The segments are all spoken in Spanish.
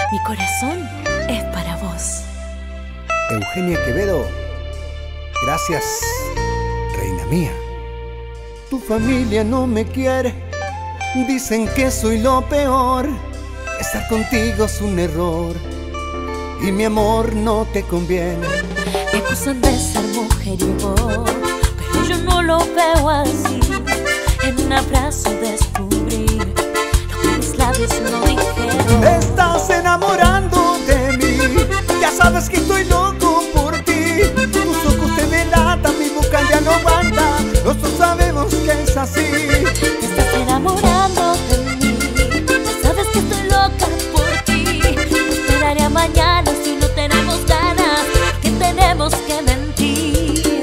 Mi corazón es para vos. Eugenia Quevedo, gracias, reina mía. Tu familia no me quiere, dicen que soy lo peor. Estar contigo es un error y mi amor no te conviene. Me acusan de ser mujeriego, pero yo no lo veo así. En un abrazo descubrí lo que mis labios no dijeron. Te estás enamorando de mí, ya sabes que estoy loco por ti. Tus ojos te delatan, mi boca ya no aguanta. Nosotros sabemos que es así. Te estás enamorando de mí, ya sabes que estoy loca por ti. No esperaré a mañana si no tenemos ganas, que tenemos que mentir.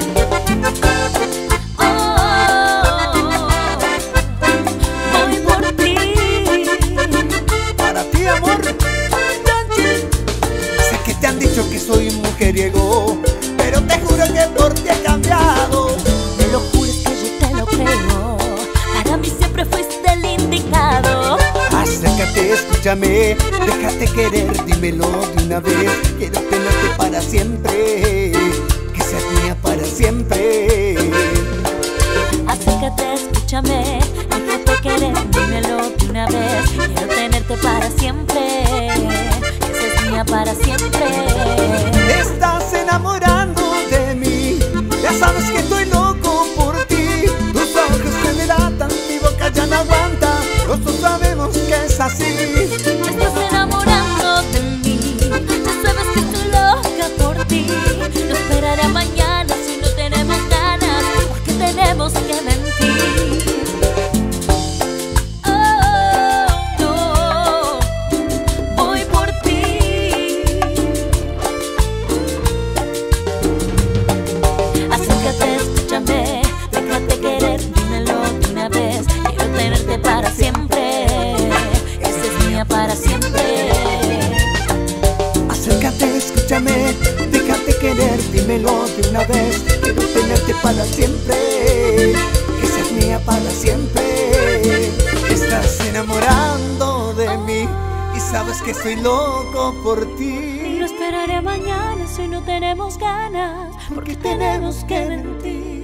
Voy por ti. Para ti, amor. Sé que te han dicho que soy un mujeriego, pero te juro que por ti he cambiado. Me lo jures que yo te lo creo, para mí siempre fuiste el indicado. Acércate, escúchame, déjate querer, dímelo de una vez. Quiero tenerte para siempre, que seas mía para siempre. Acércate, escúchame, déjate querer, dímelo de una vez. Quiero tenerte para siempre, que seas mía para siempre. Te estás enamorando de mí, ya sabes que estoy loco por ti. Tus ojos te delatan, mi boca ya no aguanta. Nosotros sabemos que es así. Te estás enamorando de mí, ya sabes que estoy loca por ti. No esperaré a mañana si no tenemos ganas, porque tenemos que mentir. Oh, no, voy por ti. Acércate, escúchame, déjate querer, dímelo de una vez. Quiero tenerte para siempre, que seas mía para siempre. Acércate, escúchame, déjate querer, dímelo de una vez. Quiero tenerte para siempre, que seas mía para siempre. Estás enamorando de mí y sabes que estoy loco por Y ti. no esperaré a mañana si no tenemos ganas, porque tenemos que mentir.